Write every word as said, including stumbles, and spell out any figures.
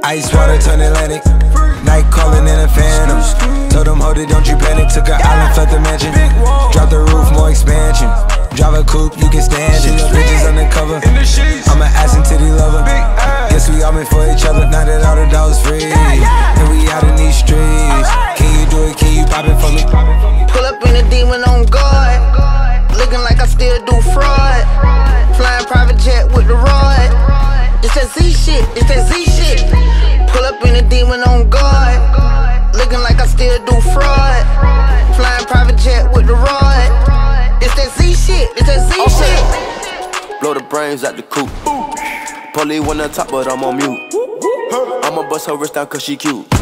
Ice water turn Atlantic. Night calling in a phantom. Told them, hold it, don't you panic. Took an island, left the mansion. Drop the roof, more expansion. Drive a coupe, you can stand it. Bitches undercover. I'm an ass and titty lover. Guess we all meant for each other. Now that all the dogs free, and we out in these streets. Can you do it? Can you pop it for me? Pull up in a demon on guard, looking like I still do fraud. Flying private jet with the rod. It's that Z shit, it's that Z shit. Pull up in a demon on guard, looking like I still do fraud. Flying private jet with the rod. It's that Z shit, it's that Z shit. Blow the brains out the coop. Police on the top, but I'm on mute. I'ma bust her wrist down cause she cute.